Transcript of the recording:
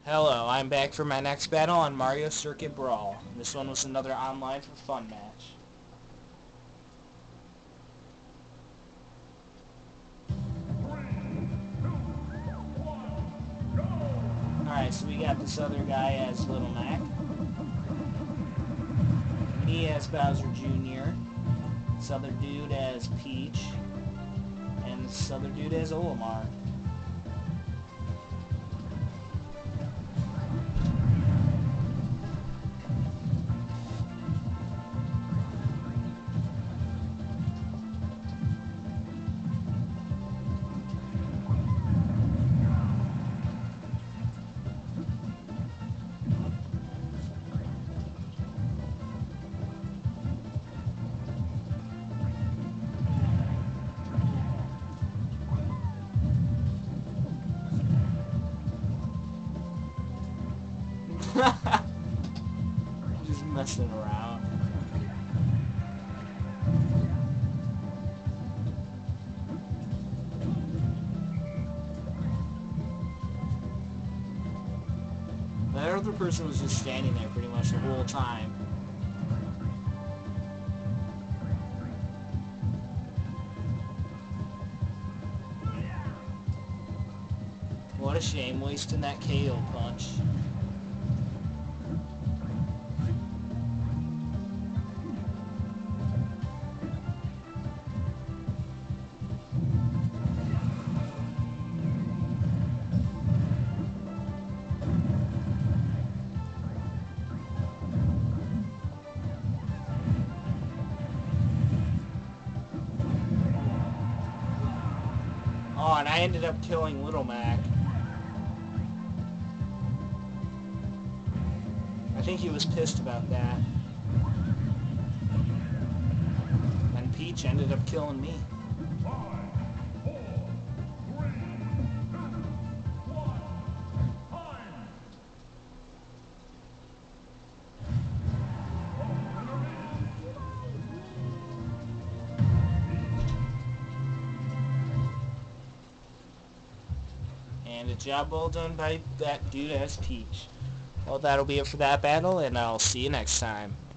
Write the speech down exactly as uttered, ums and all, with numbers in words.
Hello, I'm back for my next battle on Mario Circuit Brawl. This one was another online for fun match. Alright, so we got this other guy as Little Mac. Me as Bowser Junior This other dude as Peach. And this other dude as Olimar. Just messing around. That other person was just standing there pretty much the whole time. What a shame, wasting that K O punch. Oh, and I ended up killing Little Mac. I think he was pissed about that. And Peach ended up killing me. And a job well done by that dude as Peach. Well, that'll be it for that battle, and I'll see you next time.